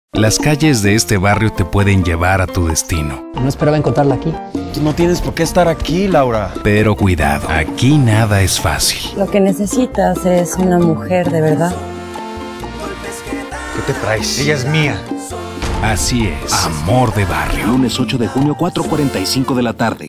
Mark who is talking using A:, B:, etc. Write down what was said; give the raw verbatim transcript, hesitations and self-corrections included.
A: Las calles de este barrio te pueden llevar a tu destino.
B: No esperaba encontrarla aquí.
C: Tú no tienes por qué estar aquí, Laura.
A: Pero cuidado, aquí nada es fácil.
D: Lo que necesitas es una mujer de verdad.
C: ¿Qué te traes? Ella es mía.
A: Así es, Amor de Barrio.
E: Lunes ocho de junio, cuatro cuarenta y cinco de la tarde.